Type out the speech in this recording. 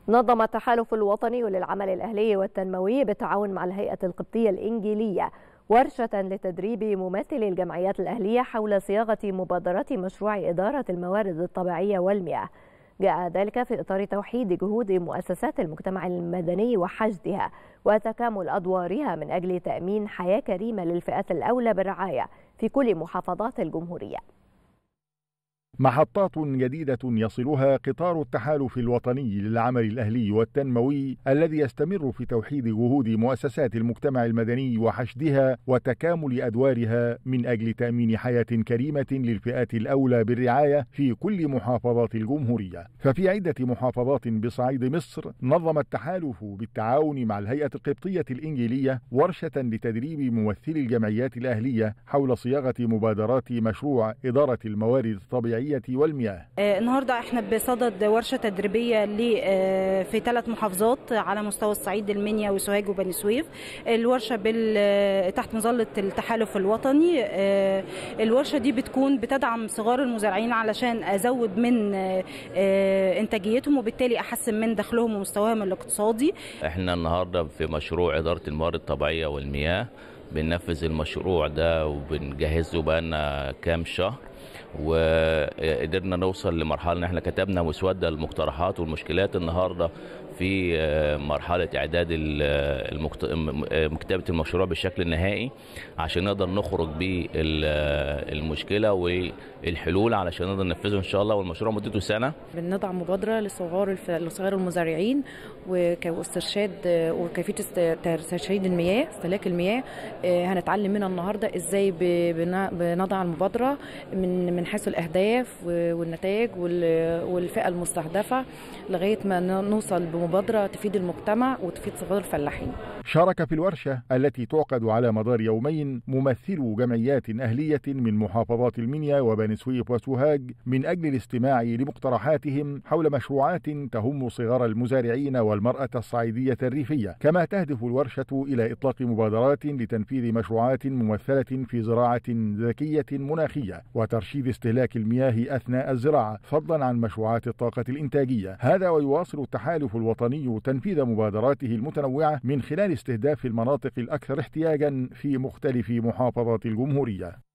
نظم التحالف الوطني للعمل الأهلي والتنموي بالتعاون مع الهيئة القبطية الإنجيلية ورشة لتدريب ممثلي الجمعيات الأهلية حول صياغة مبادرات مشروع إدارة الموارد الطبيعية والمياه. جاء ذلك في إطار توحيد جهود مؤسسات المجتمع المدني وحشدها وتكامل أدوارها من أجل تأمين حياة كريمة للفئات الأولى بالرعاية في كل محافظات الجمهورية. محطات جديدة يصلها قطار التحالف الوطني للعمل الأهلي والتنموي الذي يستمر في توحيد جهود مؤسسات المجتمع المدني وحشدها وتكامل أدوارها من أجل تأمين حياة كريمة للفئات الأولى بالرعاية في كل محافظات الجمهورية. ففي عدة محافظات بصعيد مصر نظم التحالف بالتعاون مع الهيئة القبطية الإنجيلية ورشة لتدريب ممثلي الجمعيات الأهلية حول صياغة مبادرات مشروع إدارة الموارد الطبيعية والمياه. النهارده احنا بصدد ورشه تدريبيه في 3 محافظات على مستوى الصعيد، المنيا وسوهاج وبني سويف. الورشه تحت مظله التحالف الوطني. الورشه دي بتدعم صغار المزارعين علشان ازود من انتاجيتهم وبالتالي احسن من دخلهم ومستواهم الاقتصادي. احنا النهارده في مشروع اداره الموارد الطبيعيه والمياه، بننفذ المشروع ده وبنجهزه بقالنا كام شهر، وقدرنا نوصل لمرحله ان احنا كتبنا مسوده المقترحات والمشكلات النهارده في مرحله اعداد كتابه المشروع بالشكل النهائي عشان نقدر نخرج بالمشكله والحلول علشان نقدر ننفذه ان شاء الله. والمشروع مدته سنه. بنضع مبادره لصغار المزارعين واسترشاد وكيفيه ترشيد المياه، استهلاك المياه. هنتعلم منها النهارده ازاي بنضع المبادره من حيث الاهداف والنتائج والفئه المستهدفه لغايه ما نوصل بمبادره تفيد المجتمع وتفيد صغار الفلاحين. شارك في الورشه التي تعقد على مدار يومين ممثلو جمعيات اهليه من محافظات المنيا وبني سويف وسوهاج من اجل الاستماع لمقترحاتهم حول مشروعات تهم صغار المزارعين والمراه الصعيديه الريفيه. كما تهدف الورشه الى اطلاق مبادرات لتنفيذ مشروعات ممثله في زراعه ذكيه مناخيه وترشيد استهلاك المياه اثناء الزراعه، فضلا عن مشروعات الطاقه الانتاجيه. هذا ويواصل التحالف الوطني تنفيذ مبادراته المتنوعه من خلال استهداف المناطق الاكثر احتياجا في مختلف محافظات الجمهوريه.